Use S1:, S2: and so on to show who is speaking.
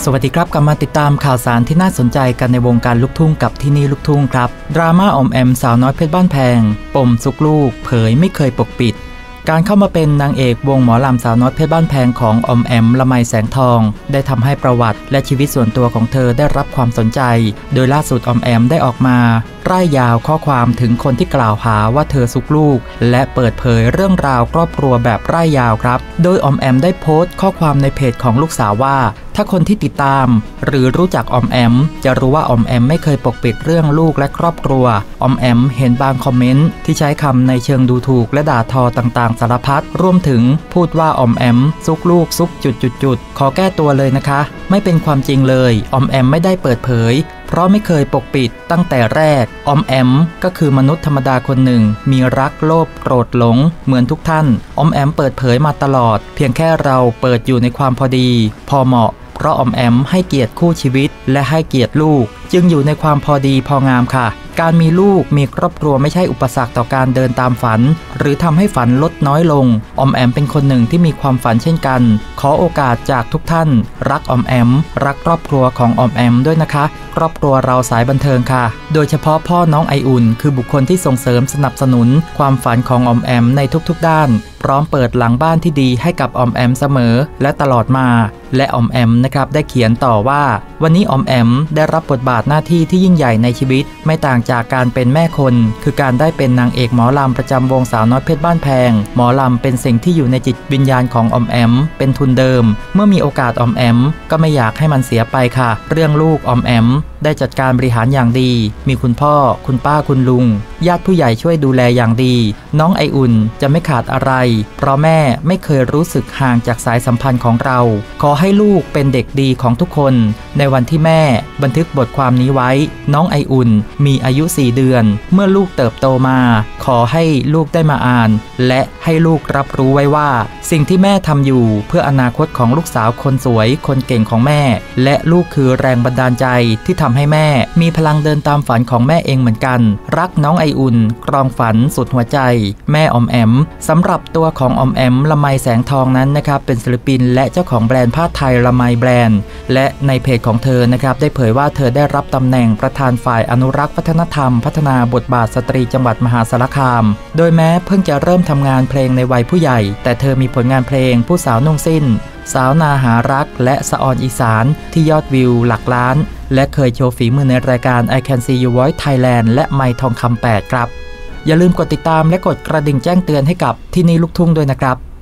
S1: สวัสดีครับกลับมาติดตามข่าวสารที่น่าสนใจกันในวงการลูกทุ่งกับที่นี่ลูกทุ่งครับดราม่าออมแอมสาวน้อยเพชรบ้านแพงปมซุกลูกเผยไม่เคยปกปิดการเข้ามาเป็นนางเอกวงหมอลำสาวน้อยเพชรบ้านแพงของออมแอมละไมแสงทองได้ทำให้ประวัติและชีวิตส่วนตัวของเธอได้รับความสนใจโดยล่าสุดออมแอมได้ออกมาร่ายยาวข้อความถึงคนที่กล่าวหาว่าเธอซุกลูกและเปิดเผยเรื่องราวครอบครัวแบบร่ายยาวครับโดยออมแอมได้โพสต์ข้อความในเพจของลูกสาวว่าถ้าคนที่ติดตามหรือรู้จักออมแอมจะรู้ว่าออมแอมไม่เคยปกปิดเรื่องลูกและครอบครัวออมแอมเห็นบางคอมเมนต์ที่ใช้คำในเชิงดูถูกและด่าทอต่างๆสารพัดรวมถึงพูดว่าออมแอมซุกลูกซุกจุดขอแก้ตัวเลยนะคะไม่เป็นความจริงเลยออมแอมไม่ได้เปิดเผยเพราะไม่เคยปกปิดตั้งแต่แรกออมแอมก็คือมนุษย์ธรรมดาคนหนึ่งมีรักโลภโกรธหลงเหมือนทุกท่านออมแอมเปิดเผยมาตลอดเพียงแค่เราเปิดอยู่ในความพอดีพอเหมาะเพราะออมแอมให้เกียรติคู่ชีวิตและให้เกียรติลูกจึงอยู่ในความพอดีพองามค่ะการมีลูกมีครอบครัวไม่ใช่อุปสรรคต่อการเดินตามฝันหรือทำให้ฝันลดน้อยลงออมแอมเป็นคนหนึ่งที่มีความฝันเช่นกันขอโอกาสจากทุกท่านรักออมแอมรักครอบครัวของออมแอมด้วยนะคะครอบครัวเราสายบันเทิงค่ะโดยเฉพาะพ่อน้องไออุ่นคือบุคคลที่ส่งเสริมสนับสนุนความฝันของออมแอมในทุกๆด้านพร้อมเปิดหลังบ้านที่ดีให้กับออมแอมเสมอและตลอดมาและออมแอมนะครับได้เขียนต่อว่าวันนี้ออมแอมได้รับบทบาทหน้าที่ที่ยิ่งใหญ่ในชีวิตไม่ต่างจากการเป็นแม่คนคือการได้เป็นนางเอกหมอลำประจำวงสาวน้อยเพชรบ้านแพงหมอลำเป็นสิ่งที่อยู่ในจิตวิญญาณของออมแอมเป็นทุนเดิมเมื่อมีโอกาสออมแอมก็ไม่อยากให้มันเสียไปค่ะเรื่องลูกออมแอมได้จัดการบริหารอย่างดีมีคุณพ่อคุณป้าคุณลุงญาติผู้ใหญ่ช่วยดูแลอย่างดีน้องไออุ่นจะไม่ขาดอะไรเพราะแม่ไม่เคยรู้สึกห่างจากสายสัมพันธ์ของเราขอให้ลูกเป็นเด็กดีของทุกคนในวันที่แม่บันทึกบทความนี้ไว้น้องไออุ่นมีอายุ4 เดือนเมื่อลูกเติบโตมาขอให้ลูกได้มาอ่านและให้ลูกรับรู้ไว้ว่าสิ่งที่แม่ทำอยู่เพื่ออนาคตของลูกสาวคนสวยคนเก่งของแม่และลูกคือแรงบันดาลใจที่ทำให้แม่มีพลังเดินตามฝันของแม่เองเหมือนกันรักน้องไออุ่นกรองฝันสุดหัวใจแม่ออมแอมสำหรับตัวของออมแอมละไมแสงทองนั้นนะครับเป็นศิลปินและเจ้าของแบรนด์ผ้าไทยละไมแบรนด์และในเพจของเธอนะครับได้เผยว่าเธอได้รับตำแหน่งประธานฝ่ายอนุรักษ์วัฒนธรรมพัฒนาบทบาทสตรีจังหวัดมหาสารคามโดยแม้เพิ่งจะเริ่มทำงานเพลงในวัยผู้ใหญ่แต่เธอมีผลงานเพลงผู้สาวนุ่งสิ้นสาวนาหารักและสะออนอีสานที่ยอดวิวหลักล้านและเคยโชว์ฝีมือในรายการ I Can See You Voice Thailand และไมค์ทองคำ8ครับอย่าลืมกดติดตามและกดกระดิ่งแจ้งเตือนให้กับที่นี่ลูกทุ่งด้วยนะครับ